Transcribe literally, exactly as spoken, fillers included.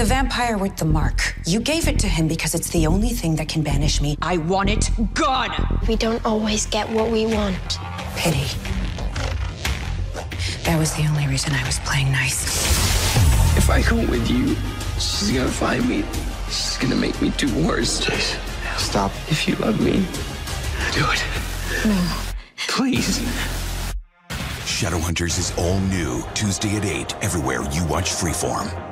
The vampire with the mark. You gave it to him because it's the only thing that can banish me. I want it gone! We don't always get what we want. Pity. That was the only reason I was playing nice. If I go with you, she's gonna find me. She's gonna make me do worse. Please, stop. If you love me, do it. No. Please. Shadowhunters is all new, Tuesday at eight, everywhere you watch Freeform.